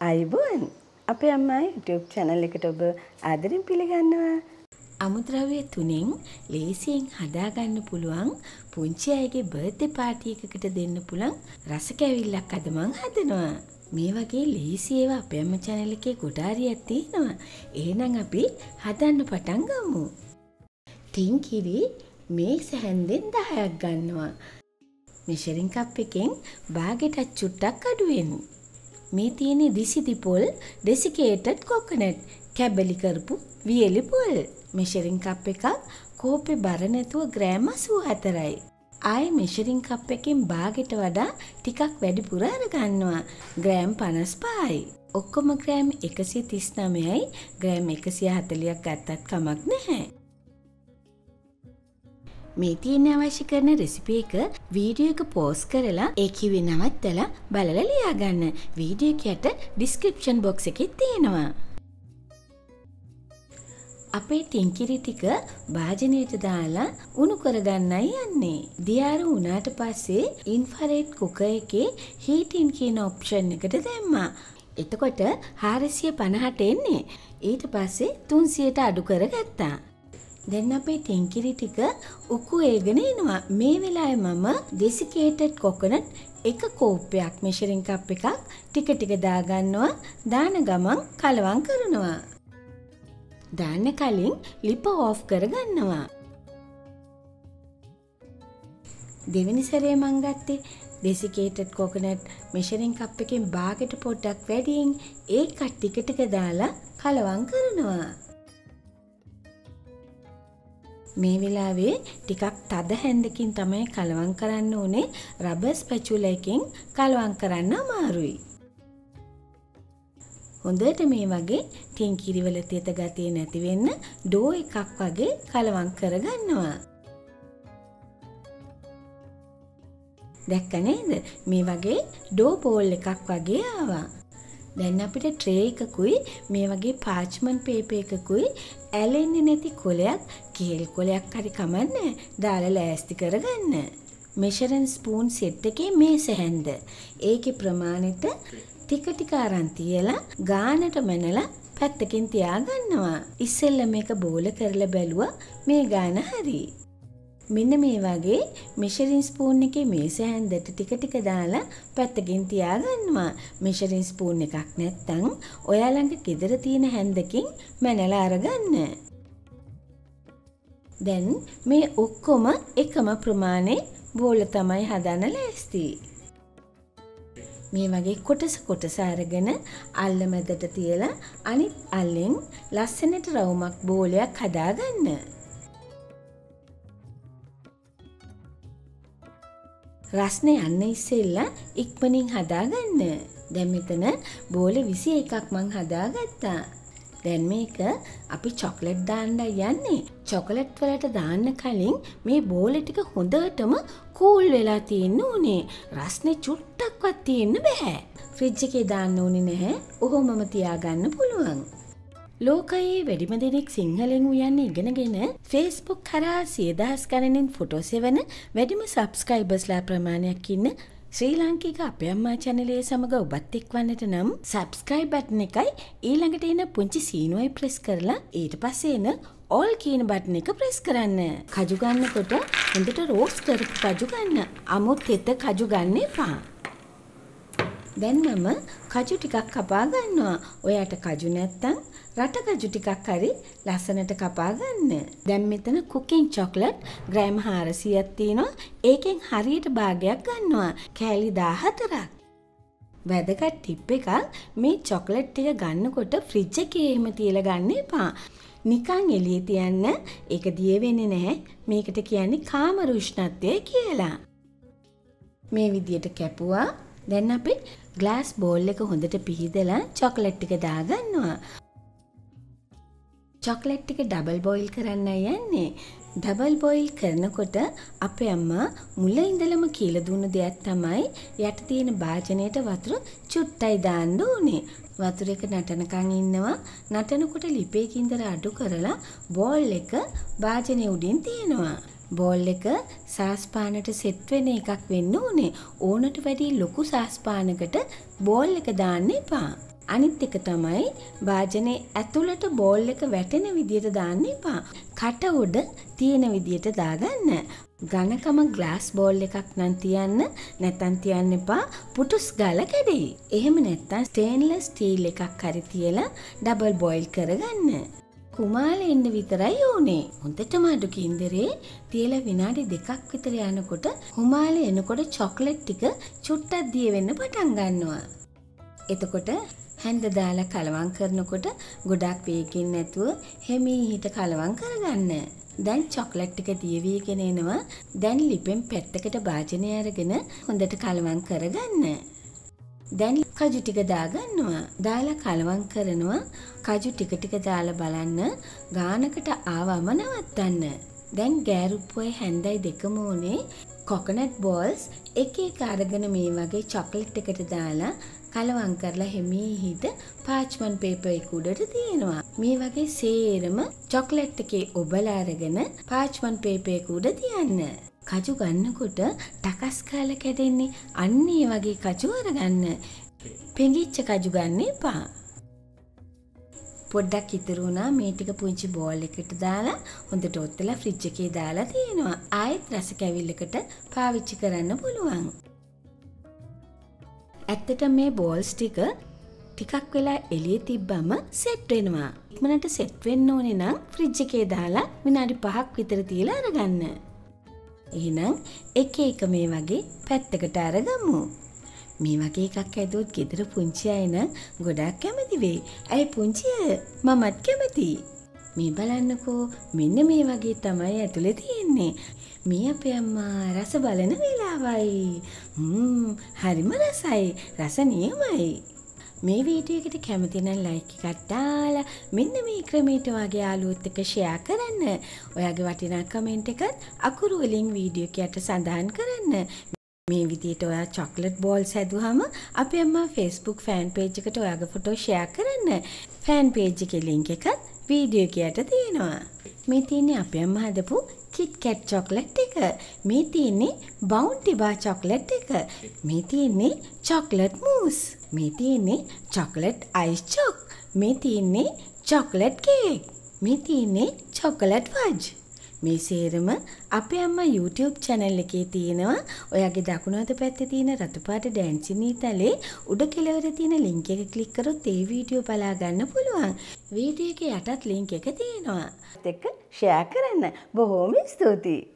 අයිබෝන් අපේ අම්මා YouTube channel එකට ඔබ ආදරෙන් පිළිගන්නවා. අමුද්‍රව්‍ය 3න් ලේසියෙන් හදාගන්න පුළුවන් පුංචි අයගේ බර්ත්ඩේ පාටි එකකට දෙන්න පුළුවන් රස කැවිල්ලක් අද මම හදනවා. මේ වගේ ලේසි ඒවා අපේ අම්මා channel එකේ ගොඩාරියක් තියෙනවා. එහෙනම් අපි හදන්න පටන් ගමු. තින් කිරි මේ සැහැන්දෙන් 10ක් ගන්නවා. මෙෂරින් කප් එකෙන් භාගයට චුට්ටක් අඩු වෙනවා. මේ තියෙන දිසිදි පොල් ඩෙසිකේටඩ් කොකොනට් කැබලි කරපු වියලි පොල් මෙෂරින් කප් එකක් කෝපේ බර නැතුව ග්‍රෑම් 84යි. ආයේ මෙෂරින් කප් එකෙන් භාගයට වඩා ටිකක් වැඩිපුර අරගන්නවා. ග්‍රෑම් 55යි. ඔක්කොම ග්‍රෑම් 139යි. ග්‍රෑම් 140ක් ගත්තත් කමක් නැහැ. මේ තියෙන අවශ්‍ය කරන රෙසිපි එක වීඩියෝ එක පෝස් කරලා ඒ කිව්වේ නවත්තලා බලලා ලියා ගන්න. වීඩියෝ එකට ඩිස්ක්‍රිප්ෂන් බොක්ස් එකේ තියෙනවා. අපේ ටින්කිරි ටික භාජනයට දාලා උණු කරගන්නයි යන්නේ. දියාරු වුණාට පස්සේ ඉන්ෆ්‍රාරෙඩ් කුකර් එකේ හීටින් කියන ඔප්ෂන් එකට දැම්මා. එතකොට 450ට එන්නේ. ඊට පස්සේ 300ට අඩු කරගත්තා. දැන් අපේ ටින්කිරි ටික උකු ඒගෙන එනවා. මේ වෙලාවේ මම ඩෙසිකේටඩ් කොකොනට් එක කෝප්පයක් මෙෂරින් කප් එකක් ටික ටික දාගන්නවා. දාන ගමන් කලවම් කරනවා. දාන්න කලින් ලිප ඕෆ් කරගන්නවා. දෙවෙනි සැරේ මං ගත්තේ ඩෙසිකේටඩ් කොකොනට් මෙෂරින් කප් එකෙන් භාගයට පොඩ්ඩක් වැඩියෙන් ඒක ටික ටික දාලා කලවම් කරනවා. මේ වෙලාවේ ටිකක් තද හැන්දකින් තමයි කලවම් කරන්න ඕනේ. රබර් ස්පැචුලා එකෙන් කලවම් කරන්න අමාරුයි. හොඳට මේ වගේ ටින්කිරි වල තෙත ගතිය නැති වෙන්න ඩෝ එකක් වගේ කලවම් කරගන්නවා. දැක්ක නේද? මේ වගේ ඩෝ බෝල් එකක් වගේ ආවා. දැන් අපිට ට්‍රේ එකකුයි මේ වගේ පාච්මන්ට් පේපර් එකකුයි ඇලෙන්නේ නැති කොලයක් කේල් කොලයක් හරි කමන්නේ දාලා ලෑස්ති කරගන්න. මෙෂරින් ස්පූන් සෙට් එකේ මේස හැන්ද. ඒකේ ප්‍රමාණයට ටික ටික අරන් තියලා ගානට මැනලා පැත්තකින් තියාගන්නවා. ඉස්සෙල්ලා මේක බෝල කරලා බැලුවා මේ ගාන හරි. මෙන්න මේ වගේ මෙෂරින් ස්පූන් එකේ මේස හැන්දට ටික ටික දාලා පැත්තකින් තියාගන්නවා. මෙෂරින් ස්පූන් එකක් නැත්තම් ඔයා ළඟ ගෙදර තියෙන හැන්දකින් මැනලා අරගන්න. දැන් මේ ඔක්කොම එකම ප්‍රමාණේ බෝල තමයි හදන්න ලෑස්ති. මේ වගේ කොටස අරගෙන අල්ල මැදට තියලා අනිත් අල්ලෙන් ලස්සනට රවුමක් බෝලයක් හදාගන්න. රස්නේ යන්න ඉස්සෙල්ලා ඉක්මනින් හදාගන්න. දැන් මෙතන බෝලේ 21ක් මං හදාගත්තා. දැන් මේක අපි චොක්ලට් දාන්න යන්නේ. චොක්ලට් වලට දාන්න කලින් මේ බෝලේ ටික හොඳටම කූල් වෙලා තියෙන්න ඕනේ. රස්නේ චුට්ටක්වත් තියෙන්න බෑ. ෆ්‍රිජ් එකේ දාන්න ඕනේ නැහැ. ඔහොමම තියාගන්න පුළුවන්. ලෝකයේ වැඩිම දෙනෙක් සිංහලෙන් උයන්නේ ඉගෙනගෙන Facebook කරා 100,000 ගණනින් ෆොටෝ සෙවන වැඩිම සබ්ස්ක්‍රයිබර්ස්ලා ප්‍රමාණයක් ඉන්න ශ්‍රී ලාංකික අපේ අම්මා channel එක සමග ඔබත් එක්වන්නට නම් subscribe button එකයි ඊළඟට එන පුංචි සීනුවයි press කරලා ඊට පස්සේ එන all කියන button එක press කරන්න. කජු ගන්නකොට හොඳට roast කරපු කජු ගන්න. අමුත් තෙත කජු ගන්න එපා. දැන් මම කජු ටිකක් කපා ගන්නවා. ඔයාට කජු නැත්තම් රට කජු ටිකක් හරි ලස්සනට කපා ගන්න. දැන් මෙතන කුකින් චොක්ලට් ග්‍රෑම් 400ක් තියෙනවා. ඒකෙන් හරියට භාගයක් ගන්නවා. කෑලි 14ක්. වැදගත් ටිප් එකක් මේ චොක්ලට් ටික ගන්නකොට ෆ්‍රිජ් එකේ එහෙම තියලා ගන්න එපා. නිකන් එළියේ තියන්න. ඒක දිය වෙන්නේ නැහැ. මේකට කියන්නේ කාමර උෂ්ණත්වය කියලා. මේ විදියට කැපුවා. දැන් අපි ග්ලාස් බෝල් එක හොඳට පිහදලා චොක්ලට් ටික දාගන්නවා. චොක්ලට් ටික ඩබල් බොයිල් කරන්න යන්නේ. ඩබල් බොයිල් කරනකොට අපේ අම්මා මුල ඉඳලම කියලා දුන්න දෙයක් තමයි යට තියෙන භාජනයට වතුර චුට්ටයි දාන්න ඕනේ. වතුර එක නටනකන් ඉන්නවා. නටනකොට ලිපේ කින්දර අඩු කරලා බෝල් එක භාජනයේ උඩින් තියනවා. බෝල් එක සාස්පානට සෙට් වෙන එකක් වෙන්න ඕනේ. ඕනට වැඩි ලොකු සාස්පානකට බෝල් එක දාන්න එපා. අනිත් එක තමයි භාජනේ ඇතුළට බෝල් එක වැටෙන විදියට දාන්න එපා. කට උඩ තියෙන විදියට දාගන්න. ඝනකම ග්ලාස් බෝල් එකක් නම් තියන්න, නැත්නම් තියන්න එපා පුටුස් ගාලා කැඩෙයි. එහෙම නැත්නම් ස්ටේන්ලස් ස්ටීල් එකක් හරි තියලා ඩබල් බොයිල් කරගන්න. කුමාලේ ඉන්න විතරයි ඕනේ. හොඳටම අඩු කින්දරේ තියලා විනාඩි 2ක් විතර යනකොට කුමාලේ එනකොට චොක්ලට් ටික චුට්ටක් දිය වෙන්න පටන් ගන්නවා. එතකොට හැන්ද දාලා කලවම් කරනකොට ගොඩක් වේගින් නැතුව හිමීහිට කලවම් කරගන්න. දැන් චොක්ලට් ටික දිය වීගෙන එනවා. දැන් ලිපෙන් පැත්තකට භාජනය අරගෙන හොඳට කලවම් කරගන්න. දැන් කජු ටික දාගන්නවා. දාලා කලවම් කරනවා. කජු ටික දාලා බලන්න ගානකට ආවම නවත්තන්න. දැන් ගෑරුප්පුවයි හැන්දයි දෙකම උනේ කොකනට් බෝල්ස් එක එක අරගෙන මේ වගේ චොක්ලට් එකට දාලා කලවම් කරලා හිමීහිට පාච්මන් පේපර් එක උඩට තියෙනවා. මේ වගේ සේරම චොක්ලට් එකේ ඔබලා අරගෙන පාච්මන් පේපර් එක උඩ තියන්න. කජු ගන්නකොට ටකස් කාලා කැඩෙන්නේ. අන්න ඒ වගේ කජු අරගන්න. පෙඟිච්ච කජු ගන්න එපා. පොඩ්ඩක් ඉතුරු වුණා මේ ටික පුංචි බෝල් එකකට දාලා හොඳට ඔත්තලා ෆ්‍රිජ් එකේ දාලා තියෙනවා. ආයෙත් රස කැවිල්ලකට පාවිච්චි කරන්න පුළුවන්. ඇත්තට මේ බෝල්ස් ටිකක් වෙලා එළියේ තිබ්බම සෙට් වෙනවා. ඉක්මනට සෙට් වෙන්න ඕනේ නම් ෆ්‍රිජ් එකේ දාලා විනාඩි 5ක් විතර තියලා අරගන්න. එහෙනම් එක මේ වගේ පැත්තකට අරගමු. මේ වගේ එකක් ඇදුවොත් ගෙදර පුංචි අය නම් ගොඩාක් කැමති වෙයි. ඇයි පුංචි අය? මමත් කැමතියි. මේ බලන්නකෝ මෙන්න මේ වගේ තමයි ඇතුලේ තියෙන්නේ. මේ අපේ අම්මා රස බලන වෙලාවයි. හරිම රසයි. රස නියමයි. මේ වීඩියෝ එකට කැමති නම් ලයික් එකක් දාලා මෙන්න මේ ක්‍රමයට වගේ යාළුවොත් එක්ක ෂෙයා කරන්න. ඔයාගේ වටිනා කමෙන්ට් එකත් අකුරු වලින් වීඩියෝ එකට සඳහන් කරන්න. මේ විදිහට ඔයා චොක්ලට් බෝල්ස් හැදුවාම අපේ අම්මා Facebook ෆෑන් පේජ් එකට ඔයාගේ ෆොටෝ ෂෙයා කරන්න. ෆෑන් පේජ් එකේ ලින්ක් එකත් වීඩියෝ එකට තියෙනවා. මේ තියෙන්නේ අපේ අම්මා හදපු KitKat චොක්ලට් එක. මේ තියෙන්නේ Bounty Bar චොක්ලට් එක. මේ තියෙන්නේ චොක්ලට් මූස්. මේ තියෙන්නේ චොක්ලට් අයිස් චොක්. මේ තියෙන්නේ චොක්ලට් කේක්. මේ තියෙන්නේ චොක්ලට් ෆජ්. මේ සේරම අපේ අම්මා YouTube channel එකේ තියෙනවා. ඔයාගේ දකුණු අත පැත්තේ තියෙන රතු පාට ඩැන්සින් ඊතලේ උඩ කෙළවරේ තියෙන link එක ක්ලික් කරොත් ඒ වීඩියෝ බලා ගන්න පුළුවන්. වීඩියෝ එකේ යටත් link එක තියෙනවා. එක්ක share කරන්න. බොහොම ස්තුතියි.